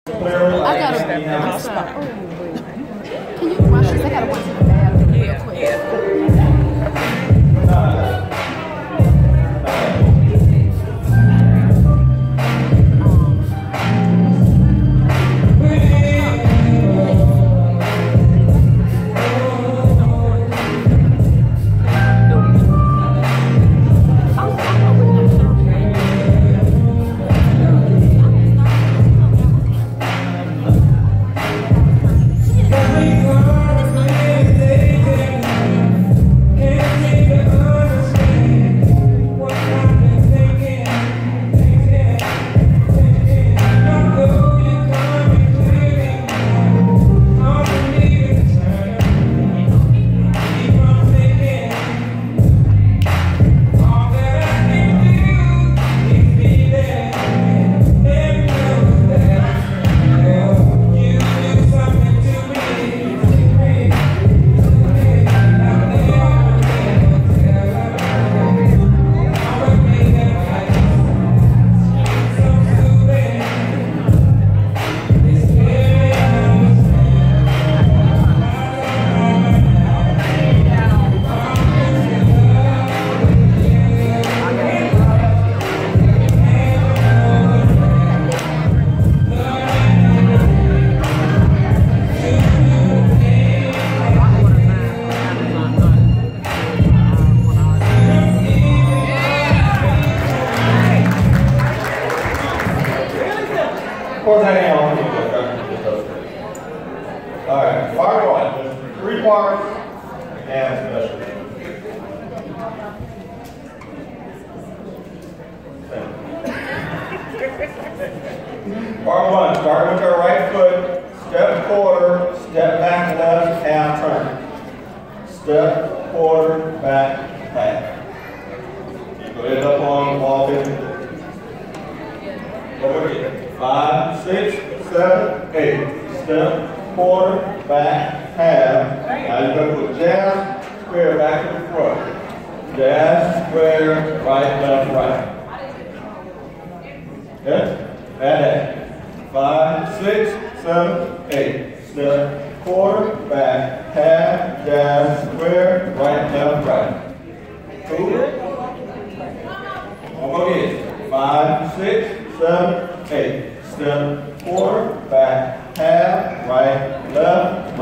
I gotta. I'm sorry. Oh, wait. Can you rush this? I gotta run to the bathroom real quick. Alright, part one. There's 3 parts and special. Part one, start with your right foot, step quarter, step back left, half turn. Step quarter, back, half. You go end up on all 50. Over here. 5, 6, 7, 8. Step, quarter, back, half. Now you're going to put jazz, square back to the front. Jazz, square, right, left, right. Okay? Add that. 5, 6, 7, 8. Step, quarter, back, half, jazz, square, right, left, right. Cool? One more again. 5, 6, 7, 8. Step, quarter, back, half, right, left,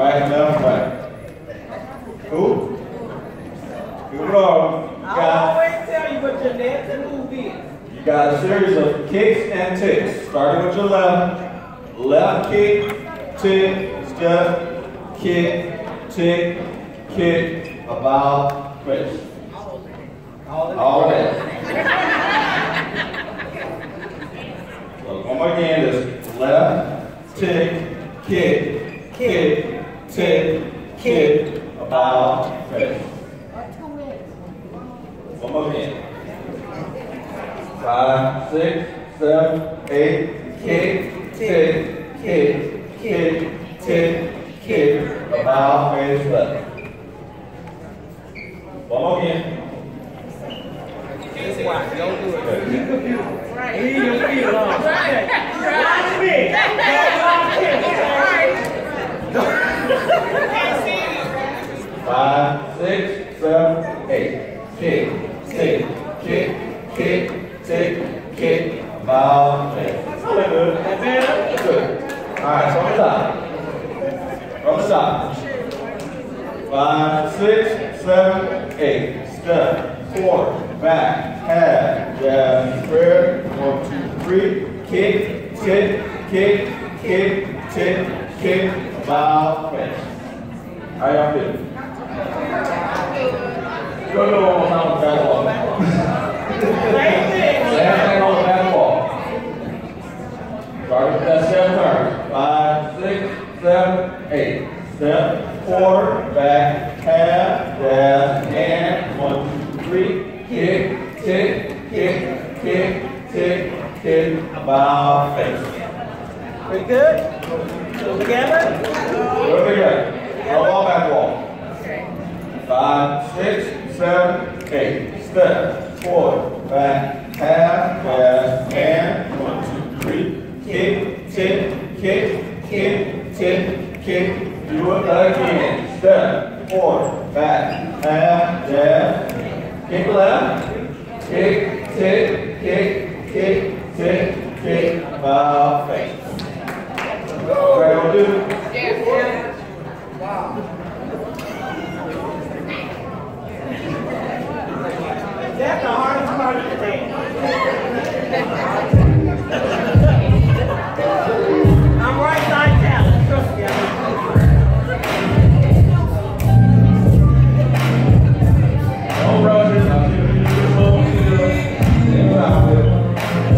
right. Cool? Here we go. I always tell you what your next move is. You got a series of kicks and ticks. Starting with your left. Left kick, tick, step, kick, tick, kick, about, twist. All that. So one more again, is left, tick, kick, kick, tick, kick, about, twist. One more again. 5, 6, 7, 8, kick, tick, kick, kick, tick, kick, about, face left. One more again. That's why. Don't do it. Right. Leave your feet alone. Right. Watch me. Right. 5, 6, 7, 8. Kick, tick, kick, kick, tick, kick, about, face. That's really good. Good. Alright, so from the top. 5, 6, 7, 8. Step, quarter, back, half, jab, square. 1, 2, 3. Kick, tick, kick, kick, tick, kick, bow, face. How y'all feel? Go to one more time with the basketball. Same thing on the basketball. Start with that step turn. 5, 6, 7, 8. Step, quarter, back, half, jab, and 1, 2, 3. Kick, tick, kick, kick, tick, kick, bow, face. We good? Still together? Go together. Go ball, back wall. 5, 6, 7, 8. Step, quarter, back, half, jab, and 1, 2, 3. Kick, tick, kick, kick, kick, kick. Do it again. Step, forward, back, half, jab. Kick left. Kick, kick, kick, kick, kick, kick, bow, face. Right, we'll do. Wow. That's the hardest part of the day. I'm right side talent, trust me. No rushes, I'll give you the slow and out with it.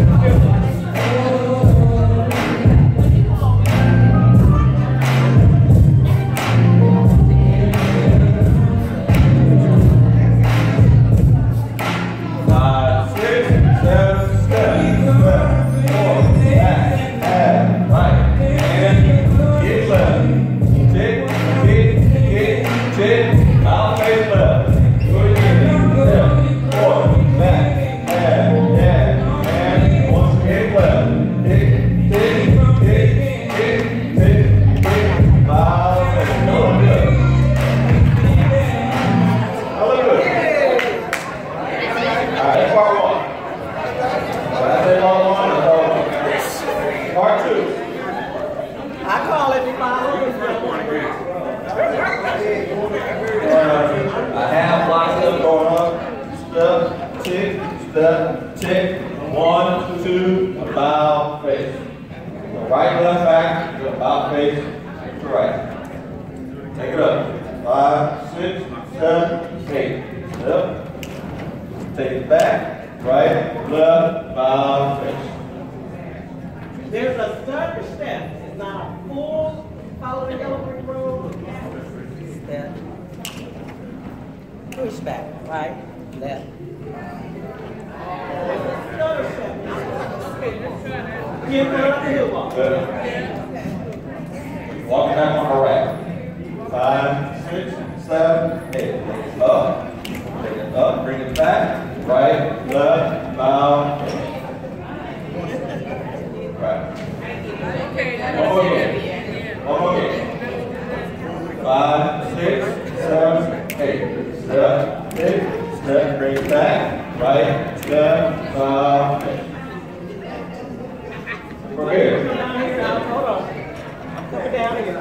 Tick, 1, 2, about face. So right, left, back, about face to right. Take it up. 5, 6, 7, 8. Up. Take it back. Right, left, about face. There's a third step. It's not a full follow the yellow brick road. Step. Push back. Right, left. Good. Walk back on the right. 5, 6, 7, 8. Up. Take it up. Bring it back. Right, left, bow. Right. One more again. One more again. 5, 6, 7, 8. Step, step, bring it back. Right, left, bow. We're good. Hold on. Come down here.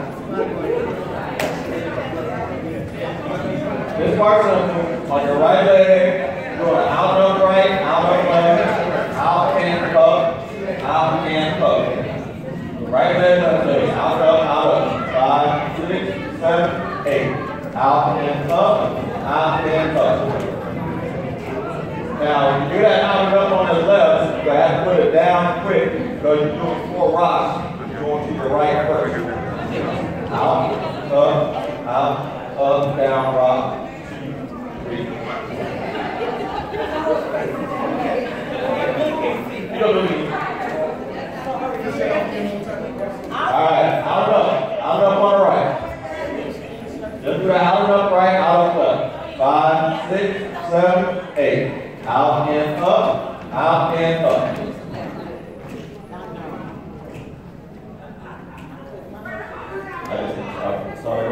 This part's on your right leg. You're going out of right, out of left, out and up, out and up. Right leg, left leg, out of, 5, 6, 7, 8. Out and up, out and up. Now, when you do that out and up on the left, you have to put it down quick because you're doing 4 rocks. You're going to your right first. Out, up, down, rock. 2, 3. You don't do it. Alright, out and up on the right. Just do that out and up right, out and left. 5, 6, 7, 8. Out and up, out and up. Sorry,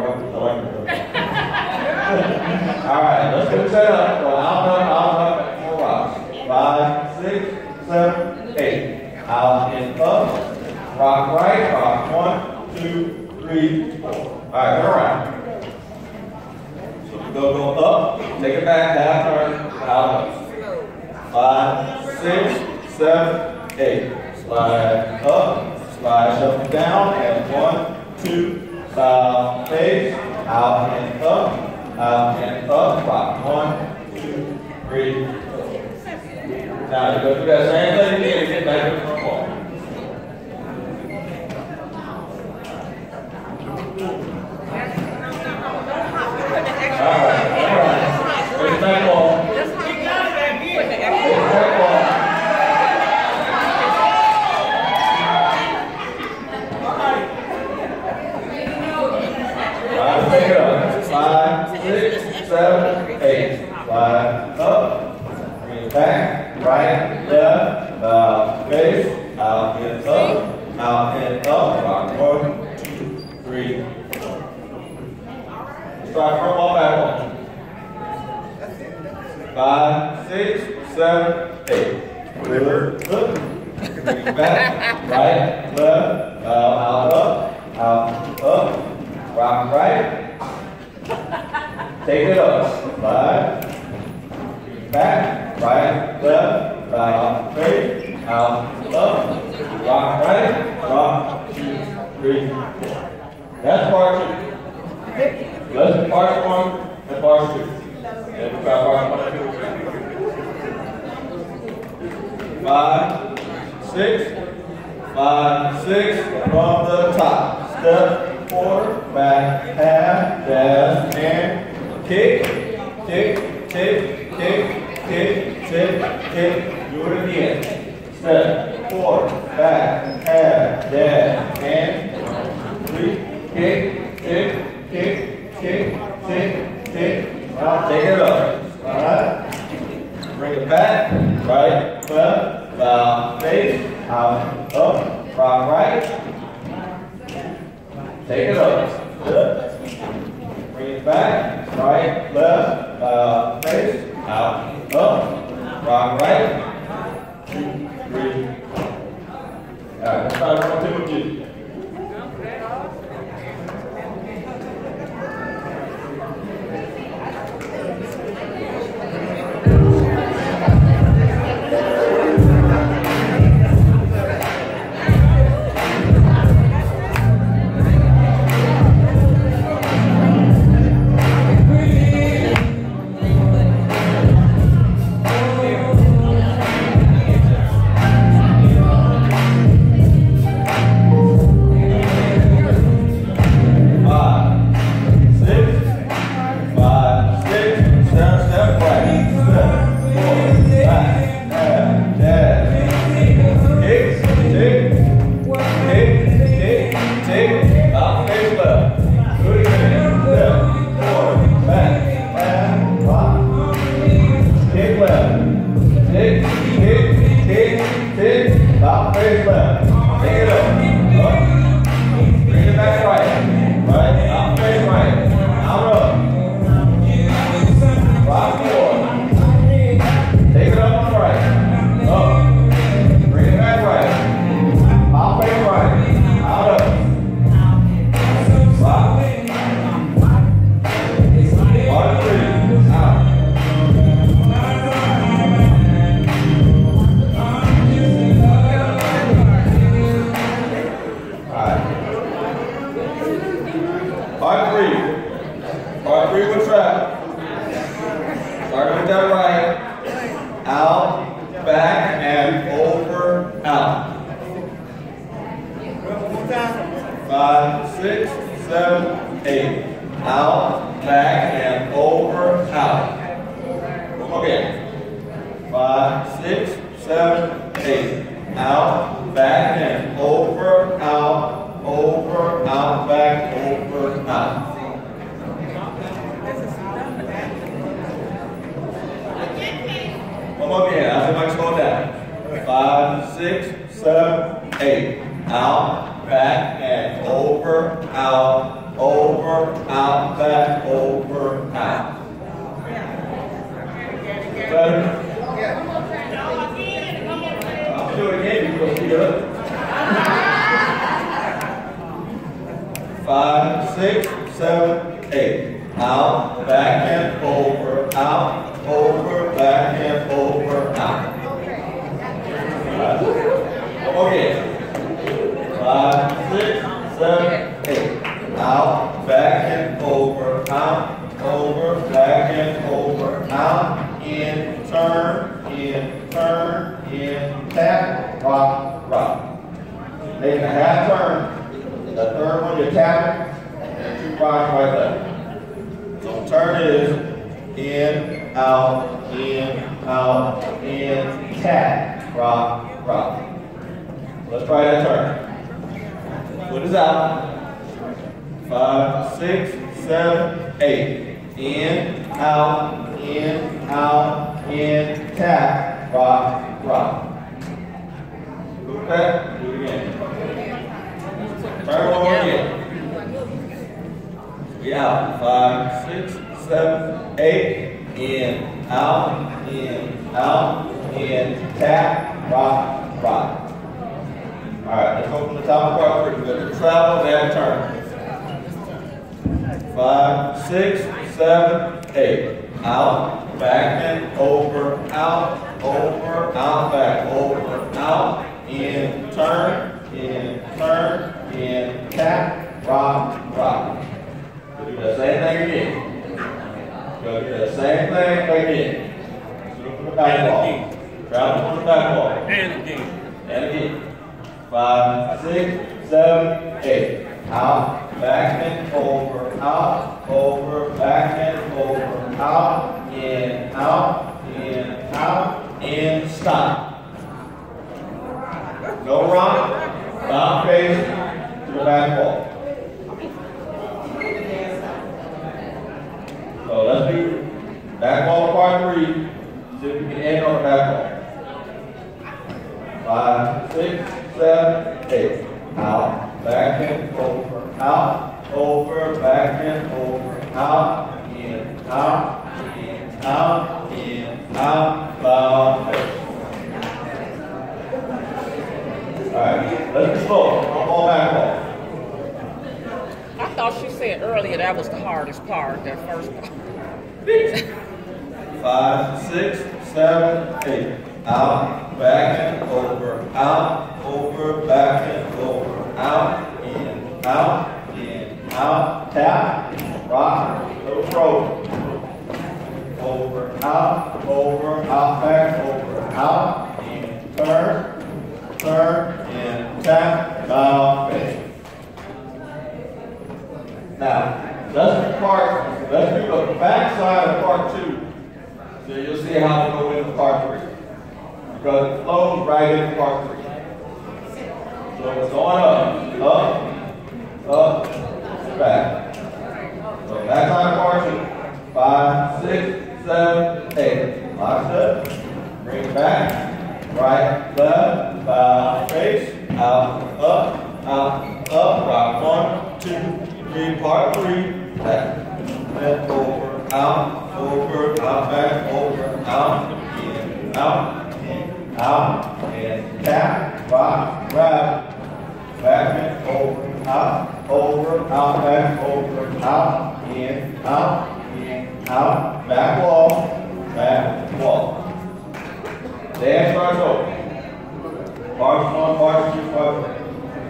all right, let's get set up. Go out and up, 4 rocks. 5, 6, 7, 8. Out and up. Rock right, rock 1, 2, 3, 4. All right, go around. So go up, take it back, half turn, out up. 5, 6, 7, 8. Slide up, slide shuffle down, and 1, 2, bow, face, out and up, rock. 1, 2, 3, 4. Now you go through that same thing again and get back to the front wall. All right. Bring it back wall. Take it up. 5, 6, 7, 8. Slide up. Bring it back. Right, left, face, out and up, rock. 3. Start front ball, back ball. 5, 6, 7, 8. Good. Look. Back, right, left, out, up, rock right. Take it up. 5. Back, right, left, out, straight, out, up, rock right, rock, 2, 3, 4. That's part 2. Let's part 1 and part 2. And try part 1 and 2. 5, 6, 5, 6 from the top. Step forward, back, half, dash, and kick, kick, kick, kick, kick, kick, kick. Do it again. Step forward, back, half, dash, and 3, kick, kick, kick, kick, kick, kick. Now take it up. Alright? Bring it back, right, left, down, face, out, up, rock right. Take it up. Good. Bring it back, right, left, down, face, out, up, rock right. 2, 3. Alright, let's try one, 2, 2. We out. 5, 6, 7, 8. In, out, in, tap, rock, rock. All right, let's go from the top of part 3. We're going to travel and turn. 5, 6, 7, 8. Out, back and over, out, back, over, out, in, turn, in, tap, rock, rock. We'll do the same thing again. We'll do the same thing again. Look for the back wall. Travel from the back wall. And again. And again. 5, 6, 7, 8. Out, back and over, back and over, out, in, stop. No rock, bound face to the back wall. So let's do back wall part 3. See if we can end on the back wall. 5, 6, 7, 8. Out, back and over, back and over, in, bound face. Alright, let's be slow. One more back wall. I thought she said earlier that was the hardest part, that first part. 5, 6, 7, 8. Out, back and over, back and over, in, tap, rock, little throw. Over, back, over, in, turn, in, tap, bound, face. Now, let's do the back side of part 2. So you'll see how to go into part 3. Because it flows right into part 3. So it's going up, back. So back side of part 2. 5, 6, 7, 8. Lock it. Bring it back. Right, left, bow, face, out, up, rock. 1, 2, 3, part 3. Back, and over, out, back, over, in, tap, rock, grab. Back and over, out, back, over, in, back wall. Dance starts over. Part 1, part 2, part 3.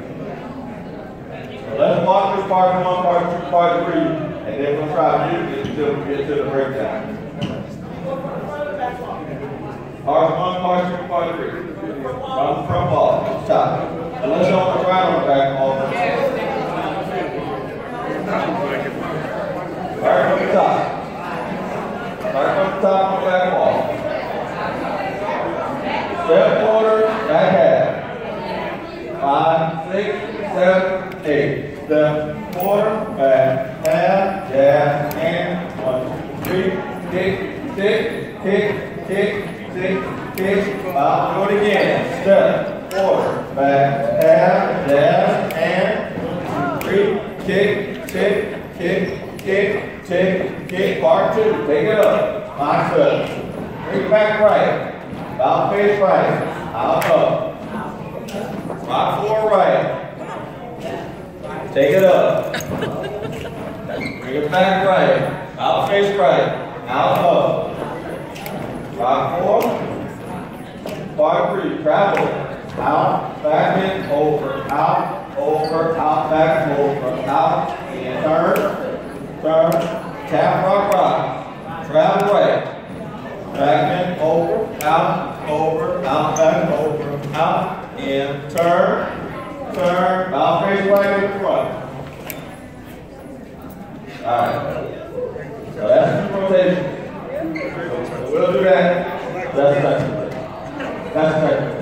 So let's walk through part 1, part 2, part 3, and then we'll try music until we get to the breakdown. Part 1, part 2, part 3. From the front wall, top. Unless you want to try on the back wall. Start from the top. Start from the top of the back wall. Step quarter, back half. 5, 6, 7, 8. Step quarter, back half, jab, and 1, 2, 3. Kick. I'll do it again. Step quarter, back half, jab, and 1, 2, 3. Kick. Part 2. Take it up. Box up. Bring it back right. Bow face right. Out up. Rock floor right. Take it up. Bring it back right. Bow face right. Out up. Rock floor. Part 3. Travel. Out, back and over, out, back, over, in, turn, tap, rock, travel right, back and over, out, back, over, out, in, turn, bow face right in front. Alright, so that's the rotation. So we'll do that. That's the